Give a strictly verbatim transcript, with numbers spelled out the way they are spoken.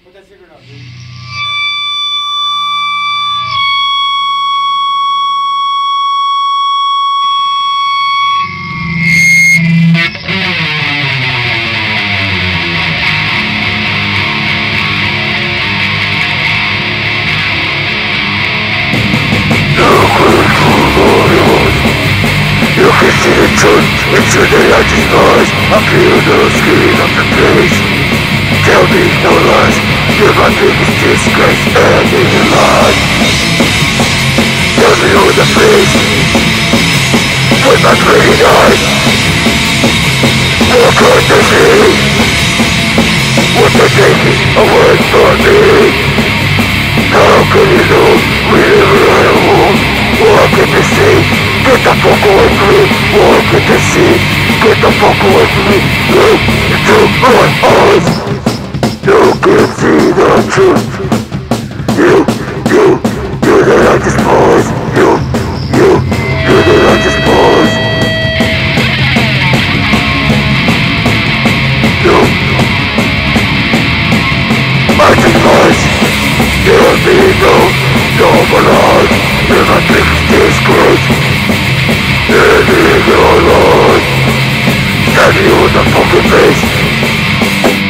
Put that cigarette out, dude. You can see the truth into the lightning eyes. I feel the skin of the place. Tell me no lies. You're my biggest disgrace and in a lie. Tell me who the face with my bleeding eyes. What could they see? What they're taking away from me? How can you know we live in a world? What can they see? Get the fuck away from me! Walk in the sea! Get the fuck away from me! Look into my eyes! You can see the truth! You, you, you that I despise! You, you, you that I despise! You, I despise! You're me, no, no, but I, you're my biggest disgrace! Living your life, standing on the fucking face.